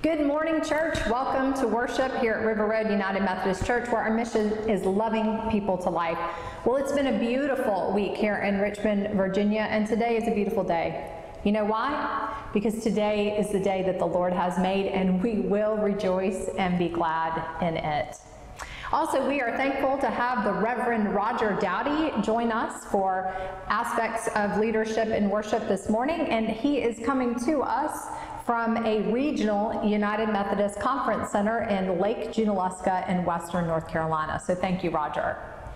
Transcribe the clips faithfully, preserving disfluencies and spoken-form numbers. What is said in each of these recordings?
Good morning, church. Welcome to worship here at River Road United Methodist Church, where our mission is loving people to life. Well, it's been a beautiful week here in Richmond, Virginia, and today is a beautiful day. You know why? Because today is the day that the Lord has made, and we will rejoice and be glad in it. Also, we are thankful to have the Reverend Roger Dowdy join us for aspects of leadership in worship this morning, and he is coming to us from a regional United Methodist Conference Center in Lake Junaluska in Western North Carolina. So thank you, Roger.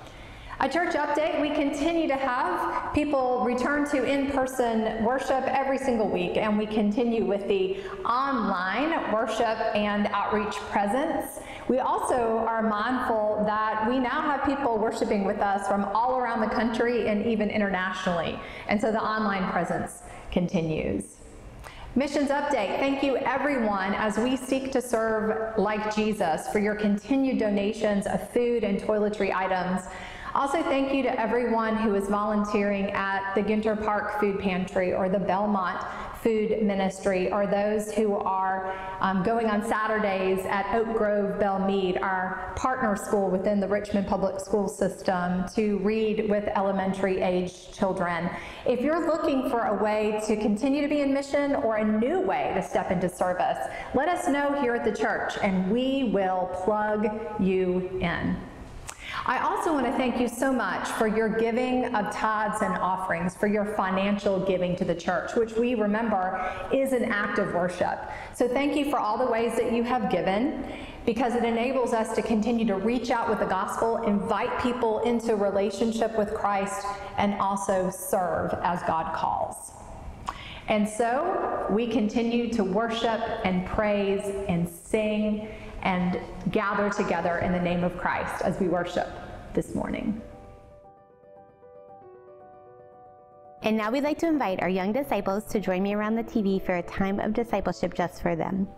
A church update: we continue to have people return to in-person worship every single week, and we continue with the online worship and outreach presence. We also are mindful that we now have people worshiping with us from all around the country and even internationally, and so the online presence continues. Missions update: thank you everyone as we seek to serve like Jesus for your continued donations of food and toiletry items. Also, thank you to everyone who is volunteering at the Ginter Park Food Pantry or the Belmont Food Ministry, or those who are um, going on Saturdays at Oak Grove Belmead, our partner school within the Richmond Public School System, to read with elementary age children. If you're looking for a way to continue to be in mission or a new way to step into service, let us know here at the church and we will plug you in. I also want to thank you so much for your giving of tithes and offerings, for your financial giving to the church, which we remember is an act of worship. So thank you for all the ways that you have given, because it enables us to continue to reach out with the gospel, invite people into relationship with Christ, and also serve as God calls. And so we continue to worship and praise and sing and gather together in the name of Christ as we worship this morning. And now we'd like to invite our young disciples to join me around the T V for a time of discipleship just for them.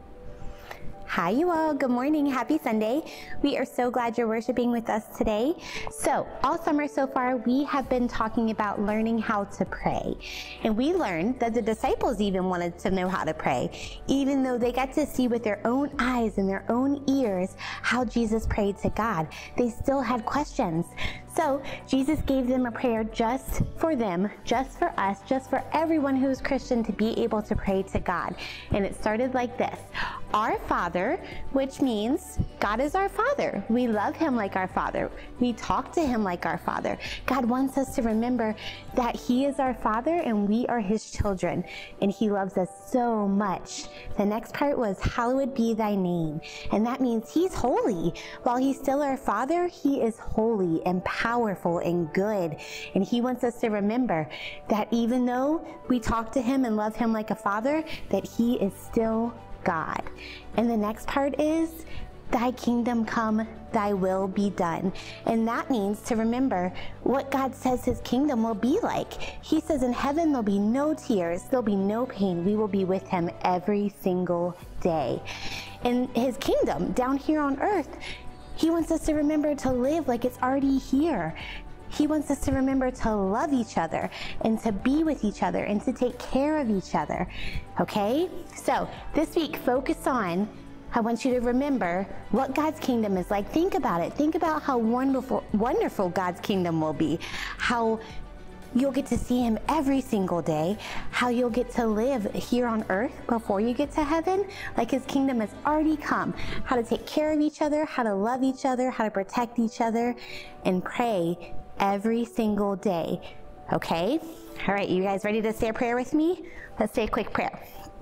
Hi, you all. Good morning. Happy Sunday. We are so glad you're worshiping with us today. So all summer so far, we have been talking about learning how to pray. And we learned that the disciples even wanted to know how to pray, even though they got to see with their own eyes and their own ears how Jesus prayed to God. They still had questions. So Jesus gave them a prayer just for them, just for us, just for everyone who's Christian to be able to pray to God. And it started like this: Our Father, which means God is our Father. We love Him like our Father. We talk to Him like our Father. God wants us to remember that He is our Father and we are His children, and He loves us so much. The next part was, hallowed be thy name. And that means He's holy. While He's still our Father, He is holy and powerful and good. And He wants us to remember that even though we talk to Him and love Him like a Father, that He is still God. And the next part is, thy kingdom come, thy will be done. And that means to remember what God says His kingdom will be like. He says in heaven there'll be no tears, there'll be no pain. We will be with Him every single day. In His kingdom down here on earth, He wants us to remember to live like it's already here. He wants us to remember to love each other and to be with each other and to take care of each other. Okay? So this week, focus on, I want you to remember what God's kingdom is like. Think about it. Think about how wonderful, wonderful God's kingdom will be. How you'll get to see Him every single day. How you'll get to live here on earth before you get to heaven, like His kingdom has already come. How to take care of each other, how to love each other, how to protect each other, and pray every single day. Okay? All right, you guys ready to say a prayer with me? Let's say a quick prayer.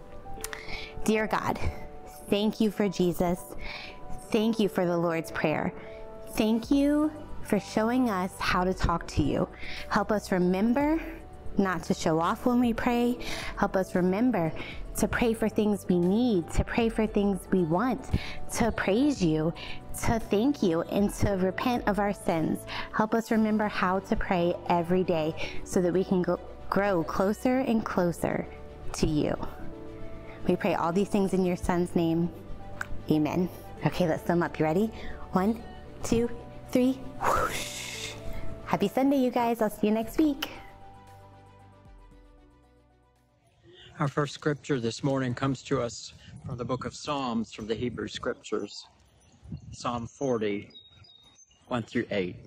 Dear God, thank you for Jesus. Thank you for the Lord's Prayer. Thank you for showing us how to talk to you. Help us remember not to show off when we pray. Help us remember to pray for things we need, to pray for things we want, to praise you, to thank you, and to repent of our sins. Help us remember how to pray every day so that we can go, grow closer and closer to you. We pray all these things in your Son's name. Amen. Okay, let's sum up. You ready? One, two, three. Whoosh. Happy Sunday, you guys. I'll see you next week. Our first scripture this morning comes to us from the book of Psalms, from the Hebrew Scriptures, Psalm forty, one through eight.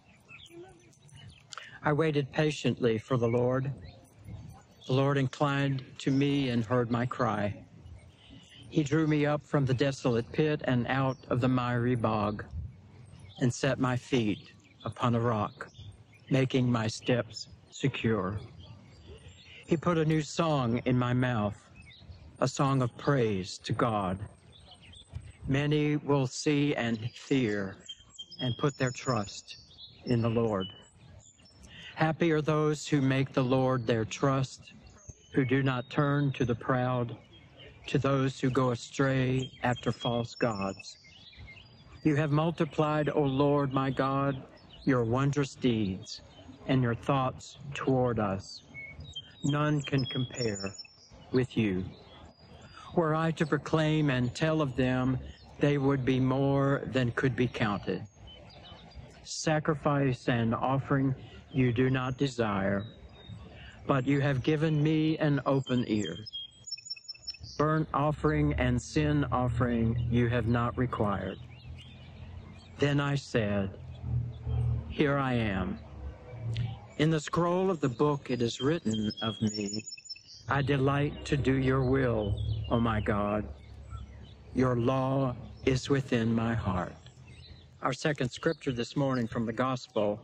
I waited patiently for the Lord. The Lord inclined to me and heard my cry. He drew me up from the desolate pit and out of the miry bog, and set my feet upon a rock, making my steps secure. He put a new song in my mouth, a song of praise to God. Many will see and fear and put their trust in the Lord. Happy are those who make the Lord their trust, who do not turn to the proud, to those who go astray after false gods. You have multiplied, O Lord my God, your wondrous deeds and your thoughts toward us. None can compare with you. Were I to proclaim and tell of them, they would be more than could be counted. Sacrifice and offering you do not desire, but you have given me an open ear. Burnt offering and sin offering you have not required. Then I said, here I am. In the scroll of the book it is written of me, I delight to do your will, O my God. Your law is within my heart. Our second scripture this morning from the Gospel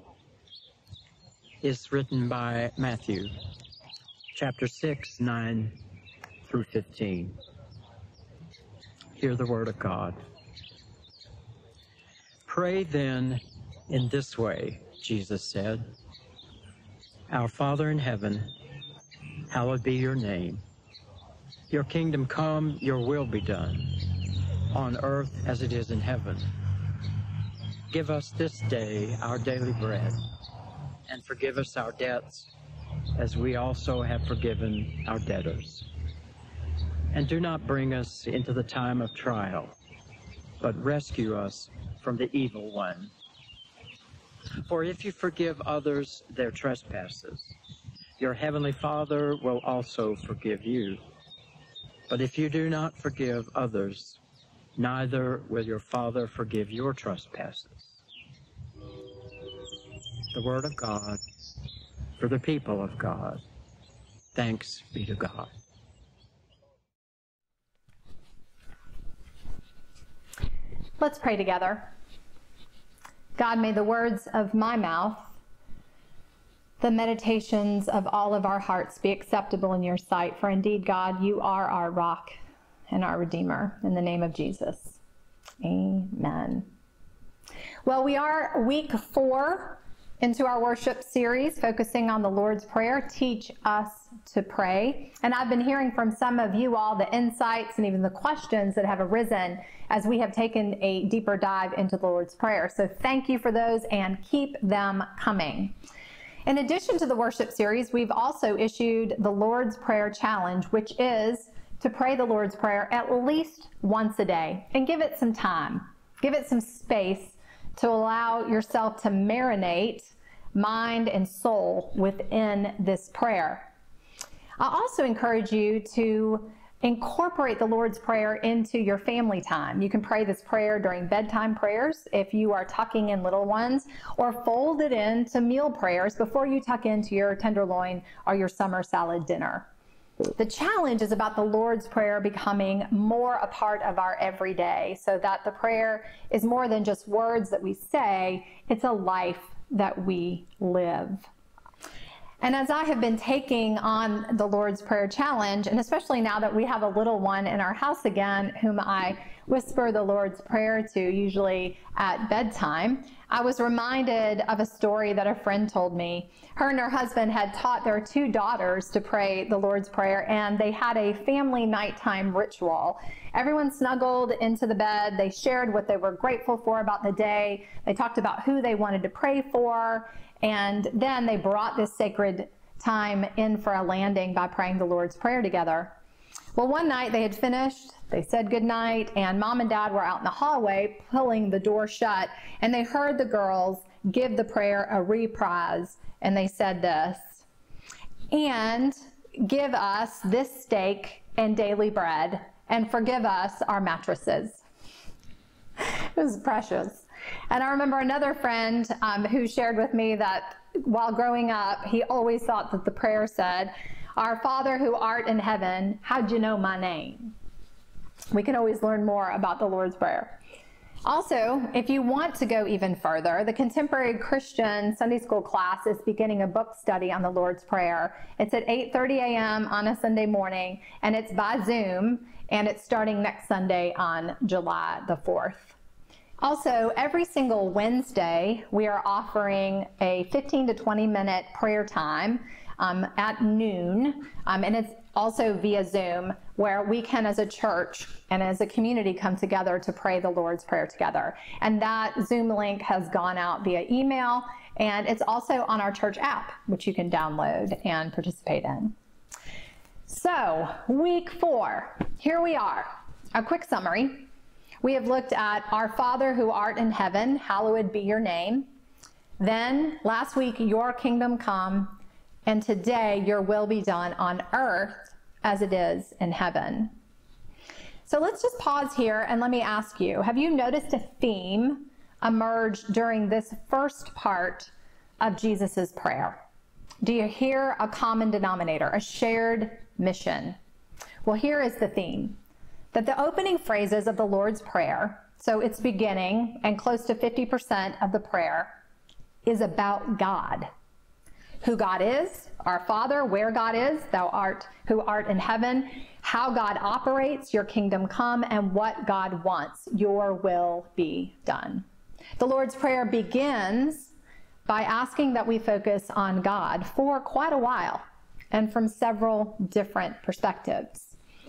is written by Matthew, chapter six, nine through fifteen. Hear the word of God. Pray then in this way, Jesus said. Our Father in heaven, hallowed be your name. Your kingdom come, your will be done, on earth as it is in heaven. Give us this day our daily bread, and forgive us our debts, as we also have forgiven our debtors. And do not bring us into the time of trial, but rescue us from the evil one. For if you forgive others their trespasses, your heavenly Father will also forgive you. But if you do not forgive others, neither will your Father forgive your trespasses. The word of God for the people of God. Thanks be to God. Let's pray together. God, may the words of my mouth, the meditations of all of our hearts be acceptable in your sight. For indeed, God, you are our rock and our Redeemer. In the name of Jesus, amen. Well, we are week four into our worship series, focusing on the Lord's Prayer, Teach Us to Pray. And I've been hearing from some of you all the insights and even the questions that have arisen as we have taken a deeper dive into the Lord's Prayer. So thank you for those and keep them coming. In addition to the worship series, we've also issued the Lord's Prayer Challenge, which is to pray the Lord's Prayer at least once a day and give it some time. Give it some space to allow yourself to marinate mind and soul within this prayer. I also encourage you to incorporate the Lord's Prayer into your family time. You can pray this prayer during bedtime prayers if you are tucking in little ones, or fold it into meal prayers before you tuck into your tenderloin or your summer salad dinner. The challenge is about the Lord's Prayer becoming more a part of our everyday, so that the prayer is more than just words that we say, it's a life that we live. And as I have been taking on the Lord's Prayer Challenge, and especially now that we have a little one in our house again, whom I whisper the Lord's Prayer to, usually at bedtime, I was reminded of a story that a friend told me. Her and her husband had taught their two daughters to pray the Lord's Prayer, and they had a family nighttime ritual. Everyone snuggled into the bed. They shared what they were grateful for about the day. They talked about who they wanted to pray for, and then they brought this sacred time in for a landing by praying the Lord's Prayer together. Well, one night they had finished, they said goodnight, and Mom and Dad were out in the hallway pulling the door shut, and they heard the girls give the prayer a reprise, and they said this, "And give us this steak and daily bread, and forgive us our mattresses. It was precious. And I remember another friend um, who shared with me that while growing up, he always thought that the prayer said, "Our Father who art in heaven, how'd you know my name?" We can always learn more about the Lord's Prayer. Also, if you want to go even further, the Contemporary Christian Sunday School class is beginning a book study on the Lord's Prayer. It's at eight thirty a m on a Sunday morning, and it's by Zoom, and it's starting next Sunday on July the fourth. Also, every single Wednesday, we are offering a fifteen to twenty minute prayer time um, at noon, um, and it's also via Zoom, where we can as a church and as a community come together to pray the Lord's Prayer together. And that Zoom link has gone out via email, and it's also on our church app, which you can download and participate in. So, week four, here we are. A quick summary. We have looked at Our Father who art in heaven, hallowed be your name. Then, last week, your kingdom come, and today your will be done on earth as it is in heaven. So let's just pause here and let me ask you, have you noticed a theme emerge during this first part of Jesus's prayer? Do you hear a common denominator, a shared mission? Well, here is the theme. That the opening phrases of the Lord's Prayer, so its beginning and close to fifty percent of the prayer, is about God. Who God is, our Father, where God is, thou art, who art in heaven, how God operates, your kingdom come, and what God wants, your will be done. The Lord's Prayer begins by asking that we focus on God for quite a while and from several different perspectives.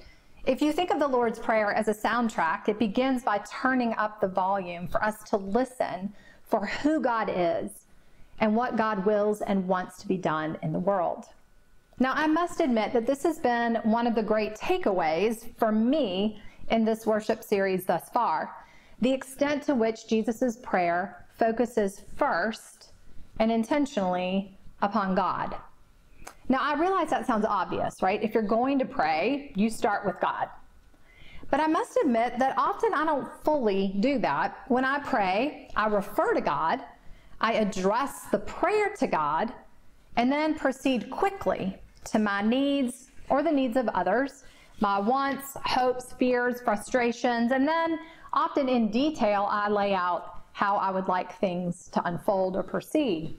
If you think of the Lord's Prayer as a soundtrack, it begins by turning up the volume for us to listen for who God is and what God wills and wants to be done in the world. Now, I must admit that this has been one of the great takeaways for me in this worship series thus far, the extent to which Jesus's prayer focuses first and intentionally upon God. Now, I realize that sounds obvious, right? If you're going to pray, you start with God. But I must admit that often I don't fully do that. When I pray, I refer to God, I address the prayer to God, and then proceed quickly to my needs or the needs of others, my wants, hopes, fears, frustrations, and then often in detail, I lay out how I would like things to unfold or proceed.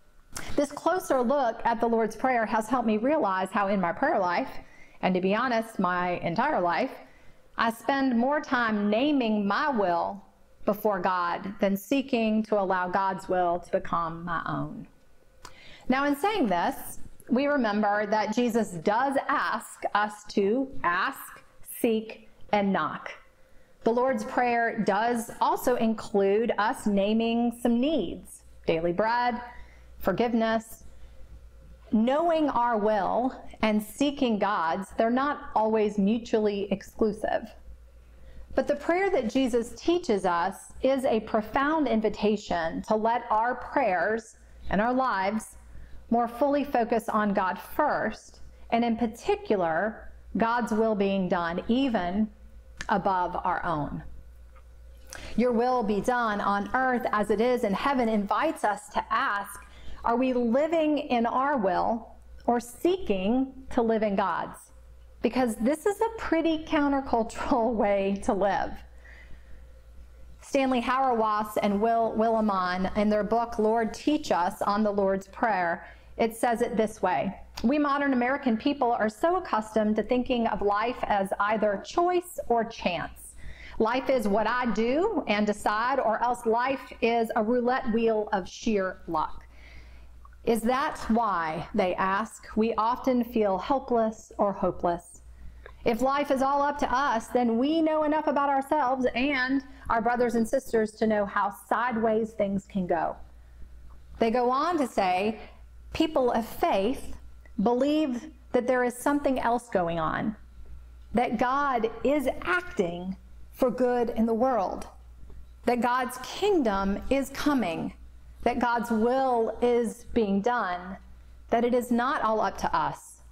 This closer look at the Lord's Prayer has helped me realize how in my prayer life, and to be honest, my entire life, I spend more time naming my will before God than seeking to allow God's will to become my own. Now, in saying this, we remember that Jesus does ask us to ask, seek, and knock. The Lord's Prayer does also include us naming some needs, daily bread, forgiveness. Knowing our will and seeking God's, they're not always mutually exclusive. But the prayer that Jesus teaches us is a profound invitation to let our prayers and our lives more fully focus on God first, and in particular, God's will being done even above our own. Your will be done on earth as it is in heaven invites us to ask, are we living in our will or seeking to live in God's? Because this is a pretty countercultural way to live. Stanley Hauerwas and Will Willimon, in their book, Lord Teach Us, on the Lord's Prayer, it says it this way. We modern American people are so accustomed to thinking of life as either choice or chance. Life is what I do and decide, or else life is a roulette wheel of sheer luck. Is that why, they ask, we often feel helpless or hopeless? If life is all up to us, then we know enough about ourselves and our brothers and sisters to know how sideways things can go. They go on to say, people of faith believe that there is something else going on, that God is acting for good in the world, that God's kingdom is coming, that God's will is being done, that it is not all up to us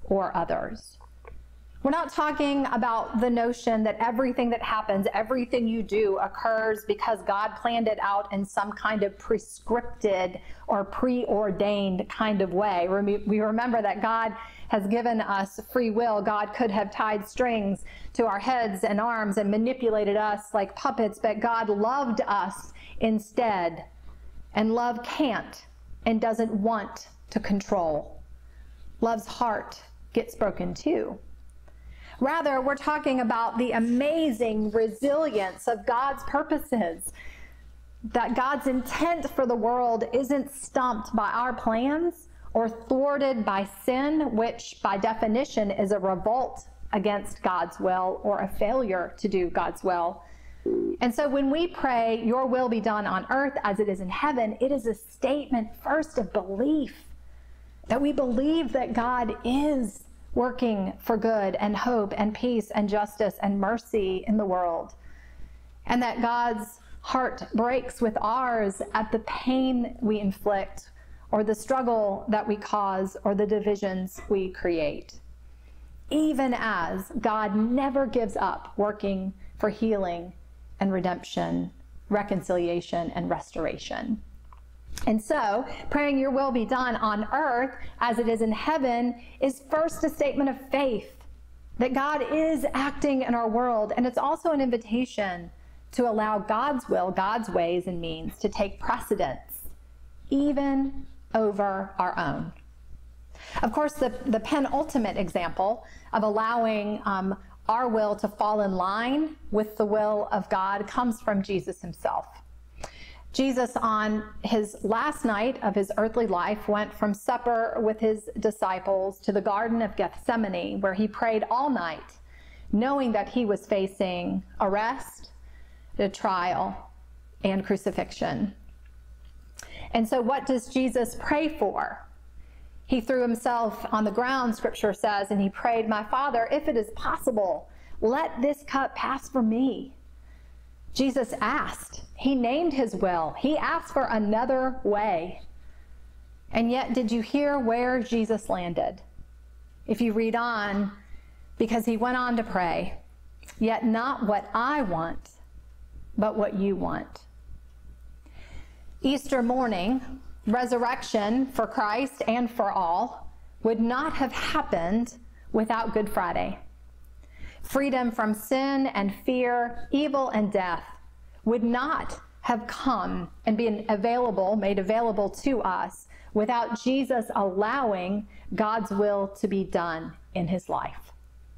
or others. We're not talking about the notion that everything that happens, everything you do occurs because God planned it out in some kind of prescripted or preordained kind of way. We remember that God has given us free will. God could have tied strings to our heads and arms and manipulated us like puppets, but God loved us instead. And love can't and doesn't want to control. Love's heart gets broken too. Rather, we're talking about the amazing resilience of God's purposes, that God's intent for the world isn't stumped by our plans or thwarted by sin, which by definition is a revolt against God's will or a failure to do God's will. And so when we pray, your will be done on earth as it is in heaven, it is a statement first of belief, that we believe that God is working for good and hope and peace and justice and mercy in the world, and that God's heart breaks with ours at the pain we inflict or the struggle that we cause or the divisions we create, even as God never gives up working for healing and redemption, reconciliation and restoration. And so, praying your will be done on earth as it is in heaven is first a statement of faith that God is acting in our world, and it's also an invitation to allow God's will, God's ways and means to take precedence, even over our own. Of course, the, the penultimate example of allowing um, our will to fall in line with the will of God comes from Jesus himself. Jesus, on his last night of his earthly life, went from supper with his disciples to the Garden of Gethsemane, where he prayed all night, knowing that he was facing arrest, a trial, and crucifixion. And so what does Jesus pray for? He threw himself on the ground, Scripture says, and he prayed, "My Father, if it is possible, let this cup pass from me." Jesus asked. He named his will. He asked for another way. And yet, did you hear where Jesus landed? If you read on, because he went on to pray, "Yet not what I want, but what you want." Easter morning, resurrection for Christ and for all, would not have happened without Good Friday. Freedom from sin and fear, evil and death would not have come and been available, made available to us without Jesus allowing God's will to be done in his life.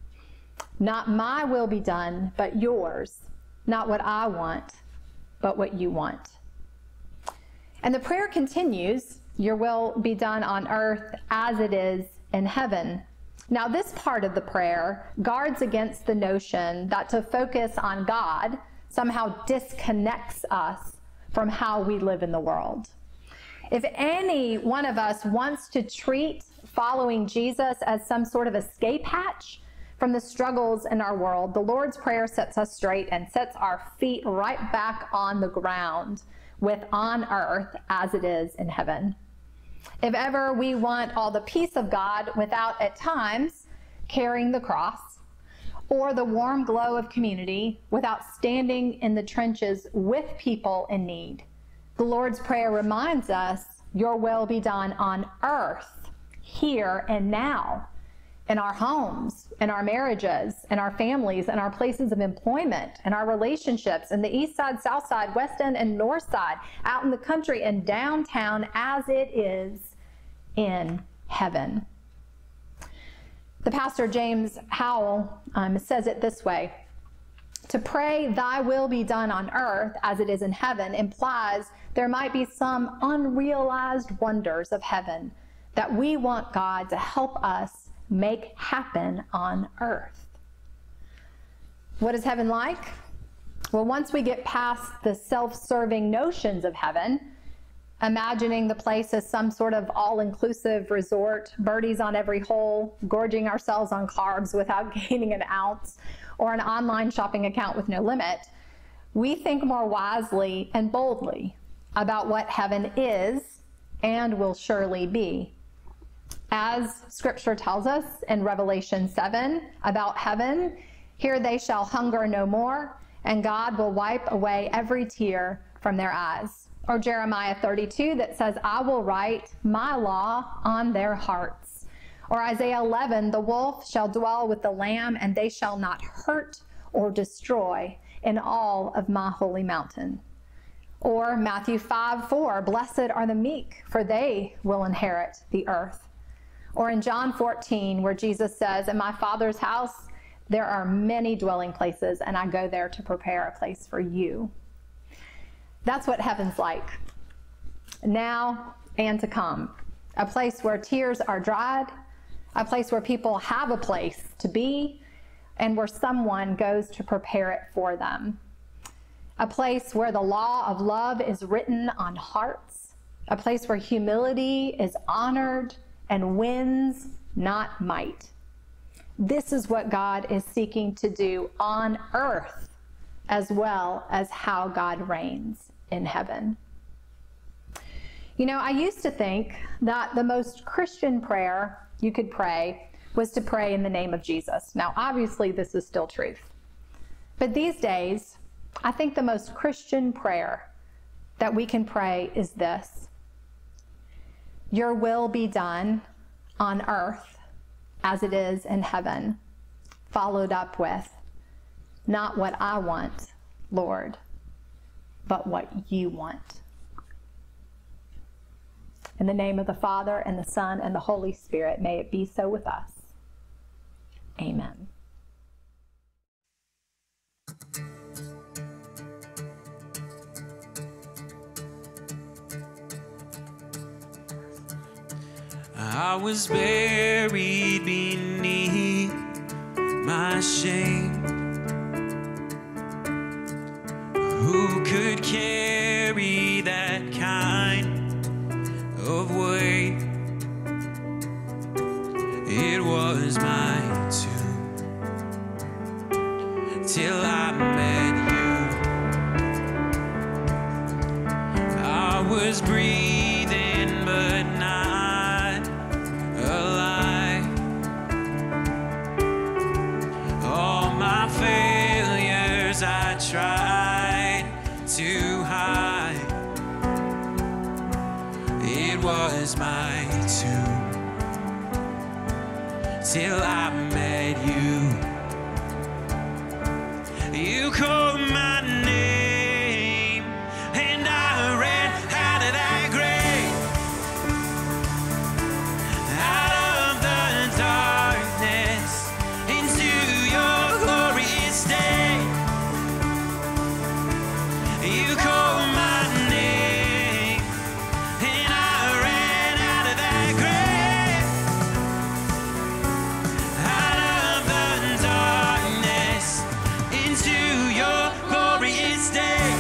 Not my will be done, but yours. Not what I want, but what you want. And the prayer continues, "Your will be done on earth as it is in heaven." Now, this part of the prayer guards against the notion that to focus on God somehow disconnects us from how we live in the world. If any one of us wants to treat following Jesus as some sort of escape hatch from the struggles in our world, the Lord's Prayer sets us straight and sets our feet right back on the ground with "on earth as it is in heaven." If ever we want all the peace of God without at times carrying the cross, or the warm glow of community without standing in the trenches with people in need, the Lord's Prayer reminds us, "Your will be done on earth, here and now, in our homes, in our marriages, in our families, in our places of employment, in our relationships, in the east side, south side, west end, and north side, out in the country and downtown, as it is in heaven." The pastor James Howell um, says it this way: "To pray, 'Thy will be done on earth as it is in heaven,' implies there might be some unrealized wonders of heaven that we want God to help us make happen on earth." What is heaven like? Well, once we get past the self-serving notions of heaven, imagining the place as some sort of all-inclusive resort, birdies on every hole, gorging ourselves on carbs without gaining an ounce, or an online shopping account with no limit, we think more wisely and boldly about what heaven is and will surely be. As scripture tells us in Revelation seven about heaven, here they shall hunger no more, and God will wipe away every tear from their eyes. Or Jeremiah thirty-two that says, I will write my law on their hearts. Or Isaiah eleven, the wolf shall dwell with the lamb, and they shall not hurt or destroy in all of my holy mountain. Or Matthew five four, blessed are the meek, for they will inherit the earth. Or in John fourteen, where Jesus says, in my Father's house, there are many dwelling places, and I go there to prepare a place for you. That's what heaven's like, now and to come. A place where tears are dried, a place where people have a place to be, and where someone goes to prepare it for them. A place where the law of love is written on hearts, a place where humility is honored and wins, not might. This is what God is seeking to do on earth, as well as how God reigns in heaven. You know, I used to think that the most Christian prayer you could pray was to pray in the name of Jesus. Now, obviously, this is still truth. But these days, I think the most Christian prayer that we can pray is this: your will be done on earth as it is in heaven, followed up with, not what I want, Lord, but what you want. In the name of the Father, and the Son, and the Holy Spirit, may it be so with us. Amen. I was buried beneath my shame. Who could carry that kind of weight? It was my tomb till I met you. I was breathing but not alive. All my failures I tried to hide. It was my tomb till I met you. You called my name, and I ran out of that grave, out of the darkness, into your glorious day. You called my name, and I ran out of that grave, out of the darkness, into your glorious day.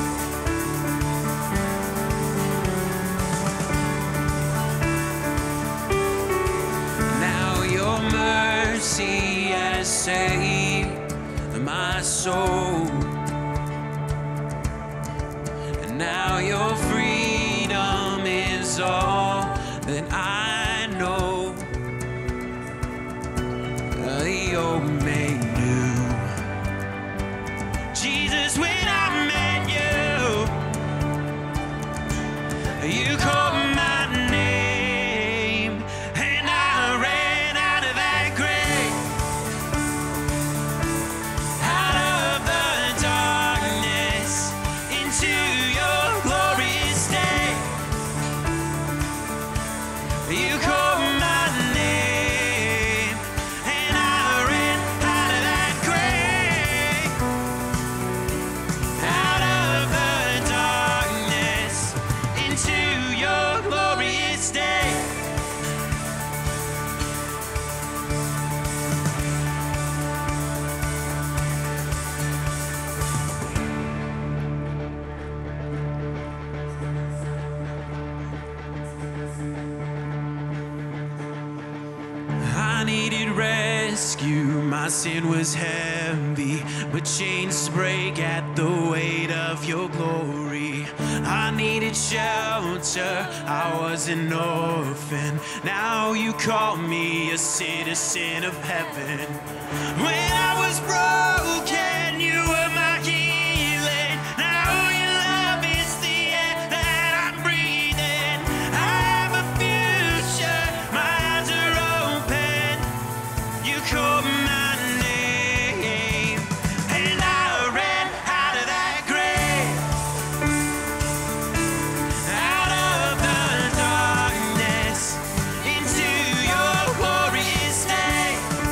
Now your mercy has saved my soul. And now your freedom is all that I know. The old made new. Jesus, when I met you, you called my name, and I ran out of that grave, out of the darkness, into your glorious day. You called my name, and I ran out of that grave, out of the darkness, into your glorious day. I needed rescue, my sin was heavy, but chains break at the weight of your glory. I needed shelter, I was an orphan. Now you call me a citizen of heaven. When I was broken, you were my healing. Now your love is the air that I'm breathing. I have a future, my eyes are open. You call my name, and I ran out of that grave, out of the darkness, into your glorious day.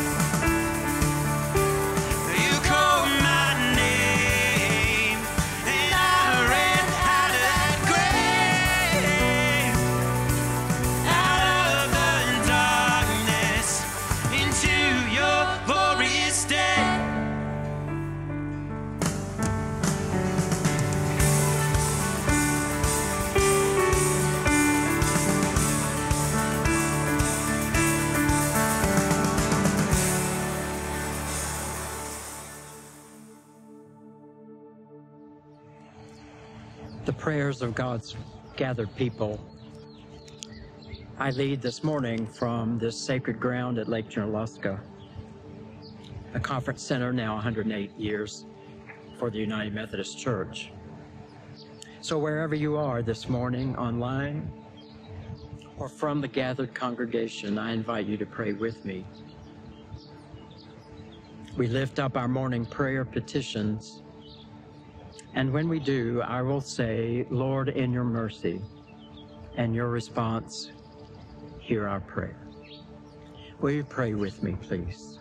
You call my name, and I ran out of that grave, out of the darkness, into your glorious day. The prayers of God's gathered people. I lead this morning from this sacred ground at Lake Junaluska, a conference center now one hundred eight years for the United Methodist Church. So wherever you are this morning, online or from the gathered congregation, I invite you to pray with me. We lift up our morning prayer petitions, and when we do, I will say, Lord, in your mercy, and your response, hear our prayer. Will you pray with me, please?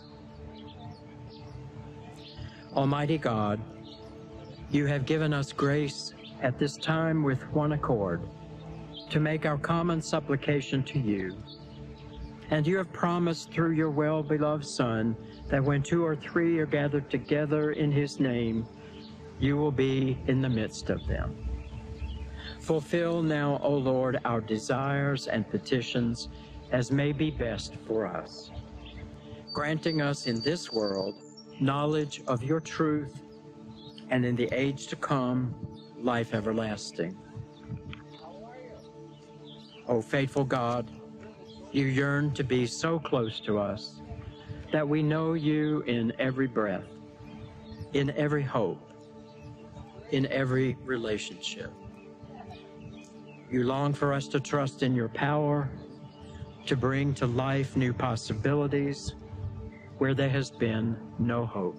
Almighty God, you have given us grace at this time with one accord to make our common supplication to you. And you have promised through your well-beloved Son that when two or three are gathered together in his name, you will be in the midst of them. Fulfill now, O Lord, our desires and petitions as may be best for us, granting us in this world knowledge of your truth, and in the age to come, life everlasting. O faithful God, you yearn to be so close to us that we know you in every breath, in every hope, in every relationship. You long for us to trust in your power, to bring to life new possibilities where there has been no hope.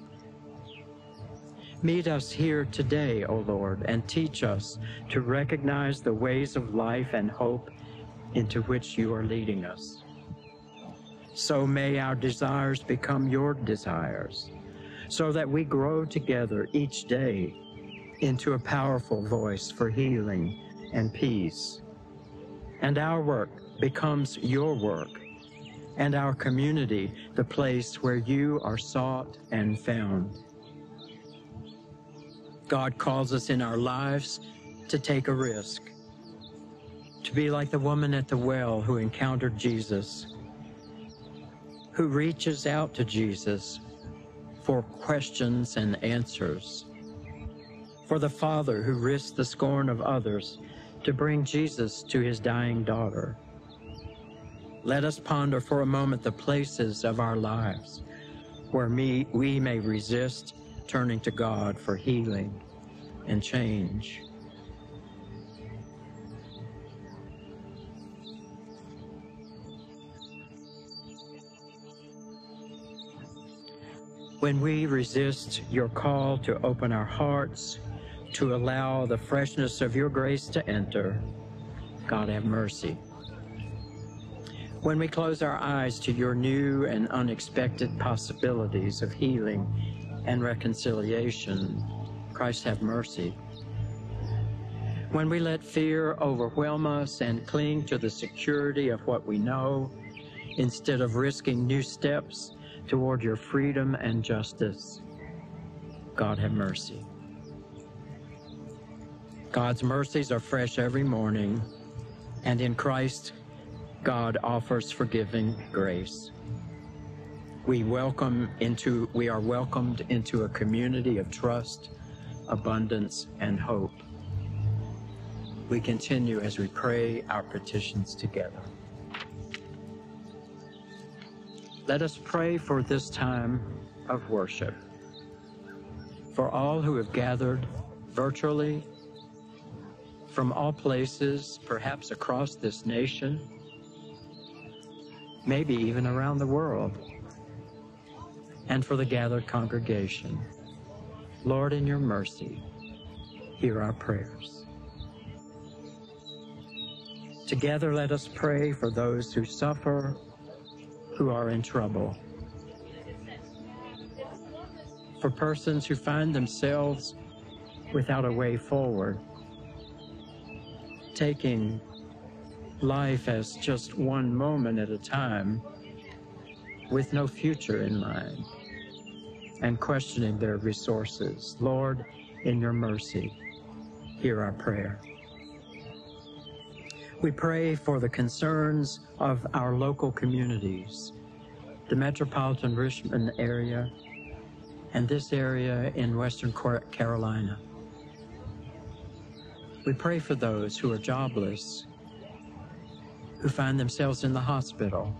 Meet us here today, O Lord, and teach us to recognize the ways of life and hope into which you are leading us. So may our desires become your desires, so that we grow together each day into a powerful voice for healing and peace. And our work becomes your work, and our community the place where you are sought and found. God calls us in our lives to take a risk, to be like the woman at the well who encountered Jesus, who reaches out to Jesus for questions and answers, for the father who risked the scorn of others to bring Jesus to his dying daughter. Let us ponder for a moment the places of our lives where me, we may resist turning to God for healing and change. When we resist your call to open our hearts, to allow the freshness of your grace to enter, God have mercy. When we close our eyes to your new and unexpected possibilities of healing and reconciliation, Christ have mercy. When we let fear overwhelm us and cling to the security of what we know, instead of risking new steps toward your freedom and justice, God have mercy. God's mercies are fresh every morning, and in Christ, God offers forgiving grace. We welcome into, we are welcomed into a community of trust, abundance, and hope. We continue as we pray our petitions together. Let us pray for this time of worship, for all who have gathered virtually from all places, perhaps across this nation, maybe even around the world, and for the gathered congregation. Lord, in your mercy, hear our prayers. Together, let us pray for those who suffer, who are in trouble, for persons who find themselves without a way forward, taking life as just one moment at a time, with no future in mind, and questioning their resources. Lord, in your mercy, hear our prayer. We pray for the concerns of our local communities, the metropolitan Richmond area, and this area in Western Carolina. We pray for those who are jobless, who find themselves in the hospital,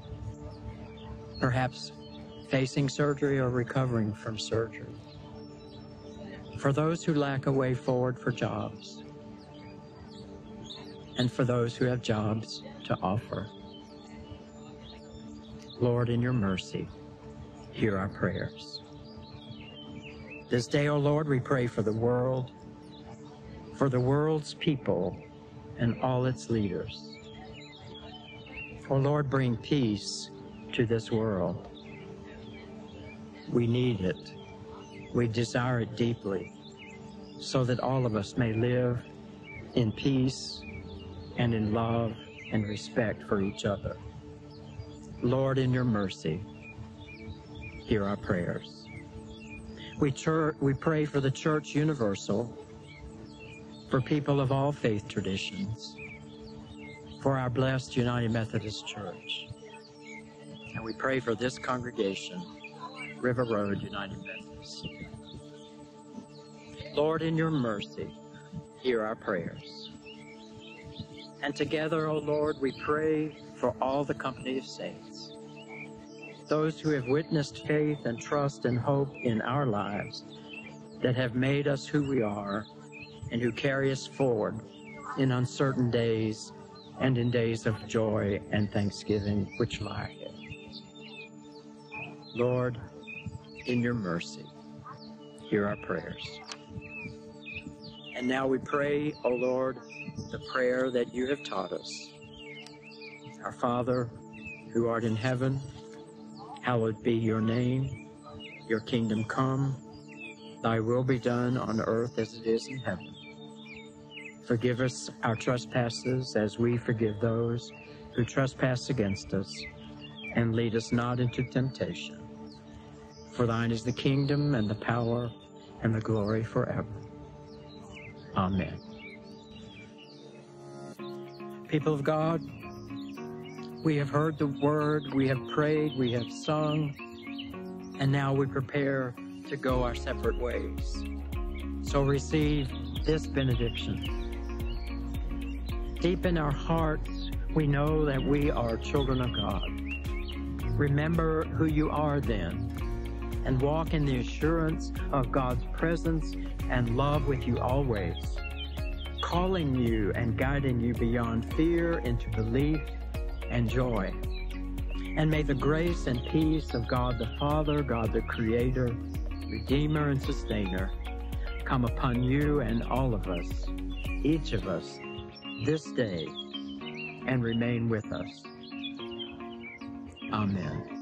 perhaps facing surgery or recovering from surgery. For those who lack a way forward for jobs, and for those who have jobs to offer. Lord, in your mercy, hear our prayers. This day, O Lord, we pray for the world, for the world's people and all its leaders. O Lord, bring peace to this world. We need it. We desire it deeply, so that all of us may live in peace and in love and respect for each other. Lord, in your mercy, hear our prayers. We, church, we pray for the Church Universal, for people of all faith traditions, for our blessed United Methodist Church. And we pray for this congregation, River Road United Methodist. Lord, in your mercy, hear our prayers. And together, O Lord, we pray for all the company of saints, those who have witnessed faith and trust and hope in our lives, that have made us who we are, and who carry us forward in uncertain days and in days of joy and thanksgiving which lie ahead. Lord, in your mercy, hear our prayers. And now we pray, O Lord, the prayer that you have taught us. Our Father, who art in heaven, hallowed be your name. Your kingdom come, thy will be done on earth as it is in heaven. Forgive us our trespasses as we forgive those who trespass against us, and lead us not into temptation. For thine is the kingdom and the power and the glory forever. Amen. People of God, we have heard the word, we have prayed, we have sung, and now we prepare to go our separate ways. So receive this benediction. Deep in our hearts, we know that we are children of God. Remember who you are then, and walk in the assurance of God's presence and love with you always, calling you and guiding you beyond fear into belief and joy. And may the grace and peace of God the Father, God the Creator, Redeemer and Sustainer, come upon you and all of us, each of us, this day, and remain with us. Amen.